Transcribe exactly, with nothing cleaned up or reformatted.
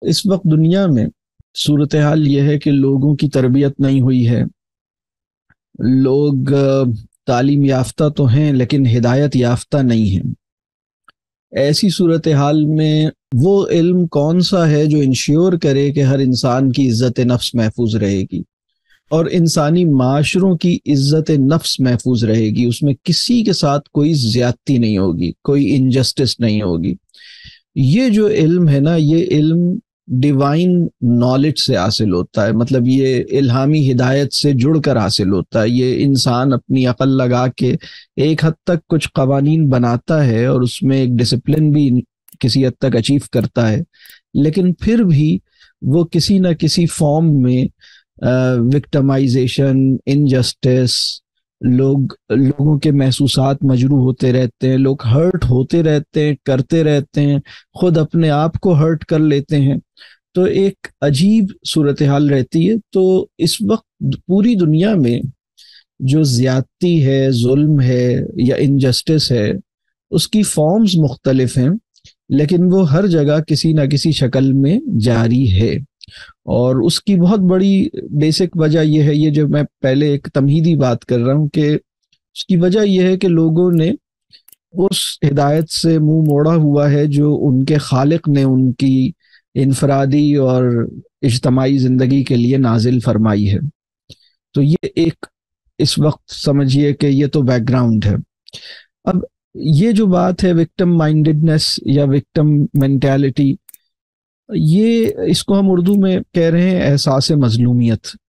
اس وقت دنیا میں صورتحال یہ ہے کہ لوگوں کی تربیت نہیں ہوئی ہے. لوگ آ، تعلیم یافتہ تو ہیں لیکن ہدایت یافتہ نہیں ہیں. ایسی صورتحال میں وہ علم کون سا ہے جو انشور کرے کہ ہر انسان کی عزت نفس محفوظ رہے گی اور انسانی معاشروں کی عزت نفس محفوظ رہے گی، اس میں کسی کے ساتھ کوئی زیادتی نہیں ہوگی، کوئی انجسٹس نہیں ہوگی. یہ جو علم ہے نا، یہ علم ڈیوائن نالج سے حاصل ہوتا ہے. مطلب یہ الہامی ہدایت سے جڑ کر حاصل ہوتا ہے. یہ انسان اپنی عقل لگا کے ایک حد تک کچھ قوانین بناتا ہے اور اس میں ایک ڈسپلن بھی کسی حد تک اچیو کرتا ہے، لیکن پھر بھی وہ کسی نہ کسی فارم میں وکٹمائزیشن، انجسٹس، لوگ لوگوں کے محسوسات مجروح ہوتے رہتے ہیں، لوگ ہرٹ ہوتے رہتے ہیں، کرتے رہتے ہیں، خود اپنے آپ کو ہرٹ کر لیتے ہیں. تو ایک عجیب صورتحال رہتی ہے. تو اس وقت پوری دنیا میں جو زیادتی ہے، ظلم ہے یا انجسٹس ہے، اس کی فارمز مختلف ہیں، لیکن وہ ہر جگہ کسی نہ کسی شکل میں جاری ہے. اور اس کی بہت بڑی بیسک وجہ یہ ہے، یہ جو میں پہلے ایک تمہیدی بات کر رہا ہوں، کہ اس کی وجہ یہ ہے کہ لوگوں نے اس ہدایت سے منہ موڑا ہوا ہے جو ان کے خالق نے ان کی انفرادی اور اجتماعی زندگی کے لیے نازل فرمائی ہے. تو یہ ایک اس وقت سمجھیے کہ یہ تو بیک گراؤنڈ ہے. اب یہ جو بات ہے وکٹم مائنڈڈنس یا وکٹم مینٹالٹی، یہ اس کو ہم اردو میں کہہ رہے ہیں احساس مظلومیت.